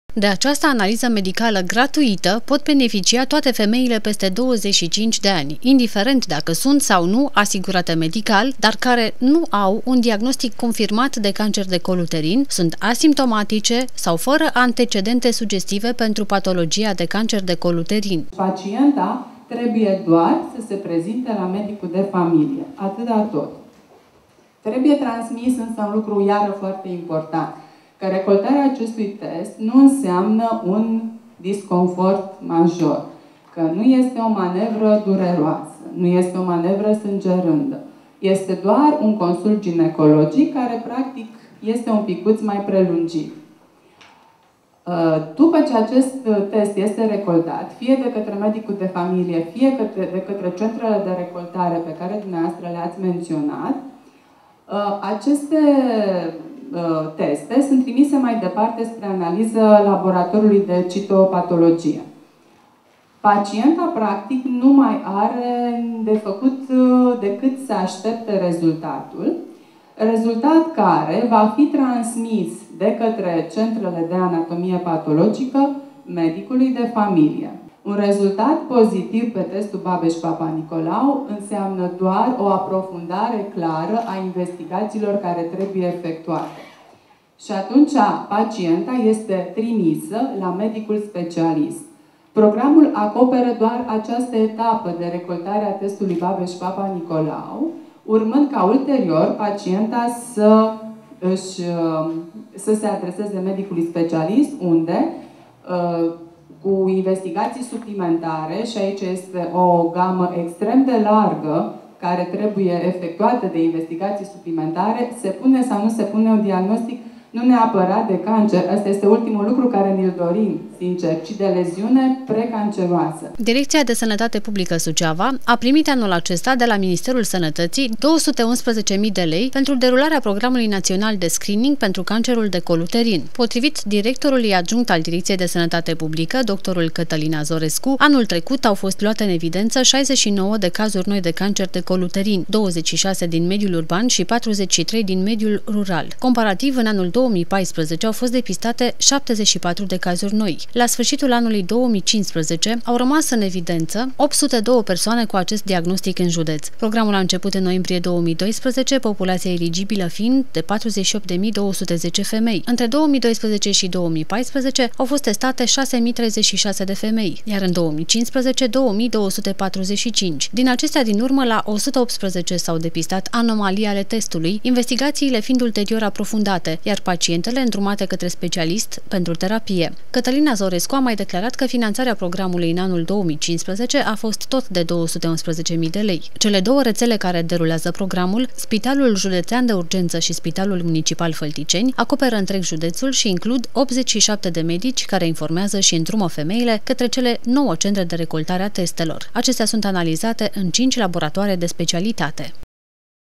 De această analiză medicală gratuită pot beneficia toate femeile peste 25 de ani, indiferent dacă sunt sau nu asigurate medical, dar care nu au un diagnostic confirmat de cancer de col uterin, sunt asimptomatice sau fără antecedente sugestive pentru patologia de cancer de col uterin. Pacienta trebuie doar să se prezinte la medicul de familie, atâta tot. Trebuie transmis însă un lucru iară foarte important, că recoltarea acestui test nu înseamnă un disconfort major, că nu este o manevră dureroasă, nu este o manevră sângerândă. Este doar un consult ginecologic care practic este un picuț mai prelungit. După ce acest test este recoltat, fie de către medicul de familie, fie de către centrele de recoltare pe care dumneavoastră le-ați menționat, aceste teste sunt trimise mai departe spre analiză laboratorului de citopatologie. Pacienta, practic, nu mai are de făcut decât să aștepte rezultat care va fi transmis de către centrele de anatomie patologică medicului de familie. Un rezultat pozitiv pe testul Babeș-Papa-Nicolau înseamnă doar o aprofundare clară a investigațiilor care trebuie efectuate. Și atunci pacienta este trimisă la medicul specialist. Programul acoperă doar această etapă de recoltare a testului Babeș-Papa-Nicolau, urmând ca ulterior pacienta să se adreseze medicului specialist, unde cu investigații suplimentare, și aici este o gamă extrem de largă care trebuie efectuată de investigații suplimentare, se pune sau nu se pune un diagnostic nu neapărat de cancer, ăsta este ultimul lucru care ne-l dorim, sincer, ci de leziune precanceroasă. Direcția de Sănătate Publică Suceava a primit anul acesta de la Ministerul Sănătății 211.000 de lei pentru derularea programului național de screening pentru cancerul de col uterin. Potrivit directorului adjunct al Direcției de Sănătate Publică, doctorul Cătălin Azorescu, anul trecut au fost luate în evidență 69 de cazuri noi de cancer de col uterin, 26 din mediul urban și 43 din mediul rural. Comparativ, în anul 2014 au fost depistate 74 de cazuri noi. La sfârșitul anului 2015 au rămas în evidență 802 persoane cu acest diagnostic în județ. Programul a început în noiembrie 2012, populația eligibilă fiind de 48.210 femei. Între 2012 și 2014 au fost testate 6.036 de femei, iar în 2015 2.245. Din acestea din urmă, la 118 s-au depistat anomalii ale testului, investigațiile fiind ulterior aprofundate, iar pacientele îndrumate către specialist pentru terapie. Cătălin Azorescu a mai declarat că finanțarea programului în anul 2015 a fost tot de 211.000 de lei. Cele două rețele care derulează programul, Spitalul Județean de Urgență și Spitalul Municipal Fălticeni, acoperă întreg județul și includ 87 de medici care informează și îndrumă femeile către cele 9 centre de recoltare a testelor. Acestea sunt analizate în 5 laboratoare de specialitate.